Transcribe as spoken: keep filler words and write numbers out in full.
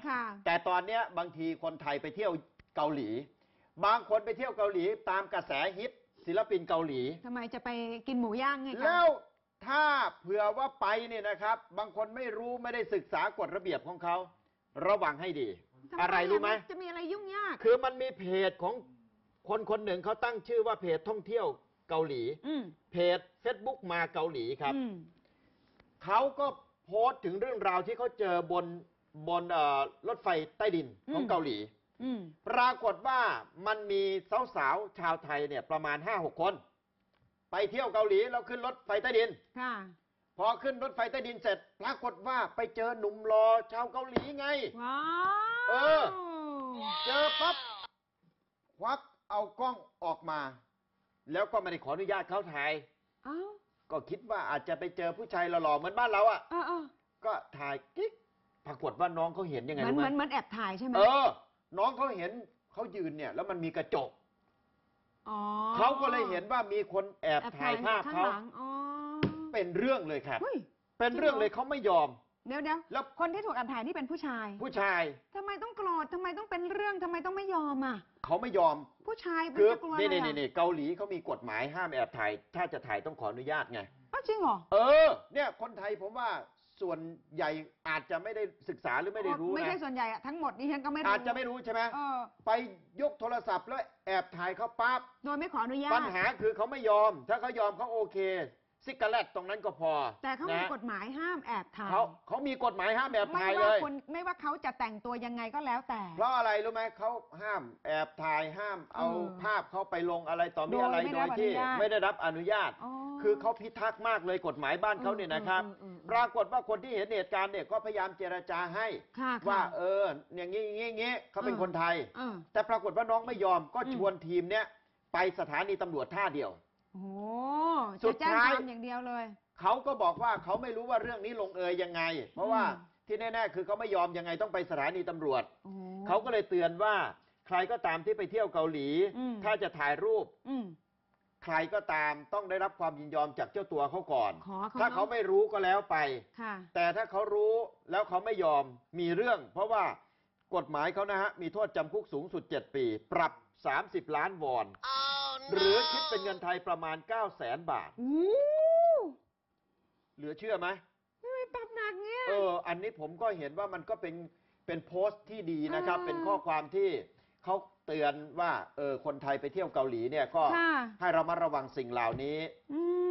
แต่ตอนนี้บางทีคนไทยไปเที่ยวเกาหลีบางคนไปเที่ยวเกาหลีตามกระแสฮิตศิลปินเกาหลีทำไมจะไปกินหมูย่างไงคะแล้วถ้าเผื่อว่าไปเนี่ยนะครับบางคนไม่รู้ไม่ได้ศึกษากฎระเบียบของเขาระวังให้ดีอะไรรู้ไหมจะมีอะไรยุ่งยากคือมันมีเพจของคนคนหนึ่งเขาตั้งชื่อว่าเพจท่องเที่ยวเกาหลีเพจ เฟซบุ๊ก มาเกาหลีครับเขาก็โพสต์ถึงเรื่องราวที่เขาเจอบนบนรถไฟใต้ดินของเกาหลีปรากฏว่ามันมีสาวๆชาวไทยเนี่ยประมาณ ห้าหก คนไปเที่ยวเกาหลีแล้วขึ้นรถไฟใต้ดินพอขึ้นรถไฟใต้ดินเสร็จปรากฏว่าไปเจอหนุ่มรอชาวเกาหลีไงเออเจอปั๊บควักเอากล้องออกมาแล้วก็ไม่ได้ขออนุญาตเขาถ่ายก็คิดว่าอาจจะไปเจอผู้ชายหล่อๆเหมือนบ้านเราอ่ะก็ถ่ายกิ๊กปรากฏว่าน้องเขาเห็นยังไงรู้ไหมมันมันแอบถ่ายใช่ไหมเออน้องเขาเห็นเขายืนเนี่ยแล้วมันมีกระจกเขาก็เลยเห็นว่ามีคนแอบถ่ายภาพเขาเป็นเรื่องเลยครับเป็นเรื่องเลยเขาไม่ยอมเดี๋ยวเดี๋ยวแล้วคนที่ถูกแอบถ่ายนี่เป็นผู้ชายผู้ชายทำไมต้องโกรธทำไมต้องเป็นเรื่องทำไมต้องไม่ยอมอ่ะเขาไม่ยอมผู้ชายคือนี่นี่นี่เกาหลีเขามีกฎหมายห้ามแอบถ่ายถ้าจะถ่ายต้องขออนุญาตไงอ้าวจริงเหรอเออเนี่ยคนไทยผมว่าส่วนใหญ่อาจจะไม่ได้ศึกษาหรือไม่ได้รู้นะไม่ใช่ส่วนใหญ่อะทั้งหมดนี่ฉันก็ไม่รู้อาจจะไม่รู้ใช่ไหมไปยกโทรศัพท์แล้วแอบถ่ายเขาปั๊บโดยไม่ขออนุญาตปัญหาคือเขาไม่ยอมถ้าเขายอมเขาโอเคซิกาเลตตรงนั้นก็พอแต่เขามีกฎหมายห้ามแอบถ่ายเขาเขามีกฎหมายห้ามแอบถ่ายเลยไม่ว่าคนไม่ว่าเขาจะแต่งตัวยังไงก็แล้วแต่เพราะอะไรรู้ไหมเขาห้ามแอบถ่ายห้ามเอาภาพเขาไปลงอะไรต่อมีอะไรโดยที่ไม่ได้รับอนุญาตคือเขาพิทักษ์มากเลยกฎหมายบ้านเขาเนี่ยนะครับปรากฏว่าคนที่เห็นเหตุการณ์เนี่ยก็พยายามเจรจาให้ว่าเอออย่างนี้อย่างนี้เขาเป็นคนไทยแต่ปรากฏว่าน้องไม่ยอมก็ชวนทีมเนี้ยไปสถานีตำรวจท่าเดียวโอ้สุดท้ายอย่างเดียวเลยเขาก็บอกว่าเขาไม่รู้ว่าเรื่องนี้ลงเอยยังไงเพราะว่าที่แน่ๆคือเขาไม่ยอมยังไงต้องไปสถานีตำรวจเขาก็เลยเตือนว่าใครก็ตามที่ไปเที่ยวเกาหลีถ้าจะถ่ายรูปใครก็ตามต้องได้รับความยินยอมจากเจ้าตัวเขาก่อนถ้าเขาไม่รู้ก็แล้วไปแต่ถ้าเขารู้แล้วเขาไม่ยอมมีเรื่องเพราะว่ากฎหมายเขานะฮะมีโทษจำคุกสูงสุดเจ็ดปีปรับสามสิบล้านวอนหรือคิดเป็นเงินไทยประมาณเก้าแสนบาทเหลือเชื่อไหมไม่ปรับหนักเนี่ยเอออันนี้ผมก็เห็นว่ามันก็เป็นเป็นโพสต์ที่ดีนะครับเป็นข้อความที่เขาเตือนว่าเออคนไทยไปเที่ยวเกาหลีเนี่ยก็ให้เรามาระวังสิ่งเหล่านี้